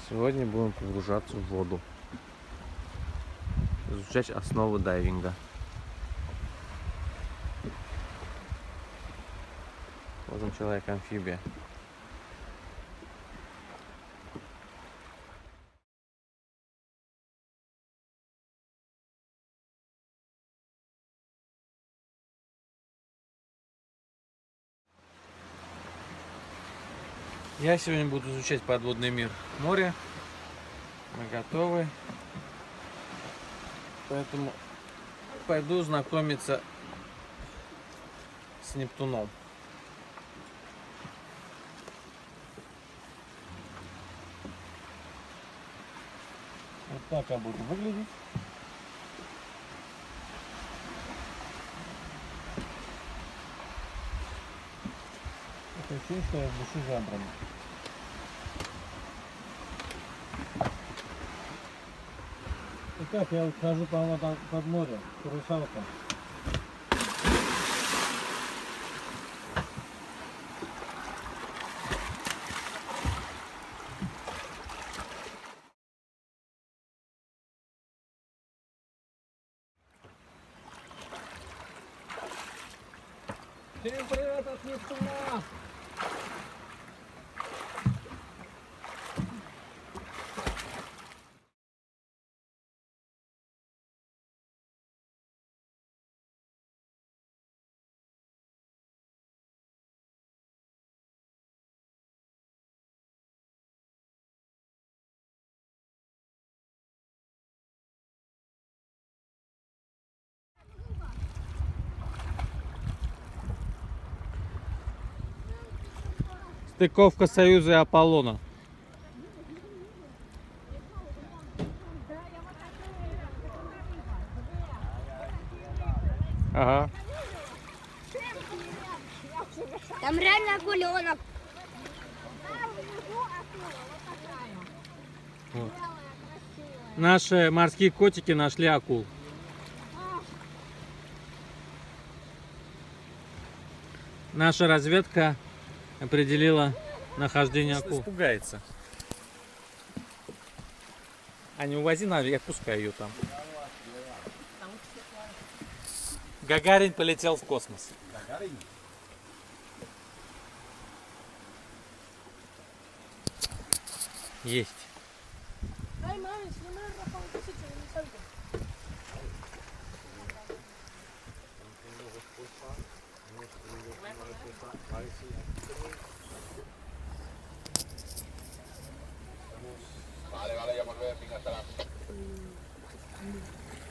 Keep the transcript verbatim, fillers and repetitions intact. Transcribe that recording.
Сегодня будем погружаться в воду, изучать основы дайвинга. Вот он, человек-амфибия. Я сегодня буду изучать подводный мир моря. Мы готовы. Поэтому пойду знакомиться с Нептуном. Вот так я буду выглядеть. Это ощущение, что я в душе жабрами. Итак, я вот хожу по под море, к русалкам. Всем привет от Нептуна! Стыковка Союза и Аполлона. Ага. Там реально акуленок. Вот. Наши морские котики нашли акул. Наша разведка определила нахождение акул. Испугается. А не увози, надо, я пускаю ее там. Гагарин полетел в космос. Гагарин? Есть. Vale, vale, ya volvemos, venga, hasta la...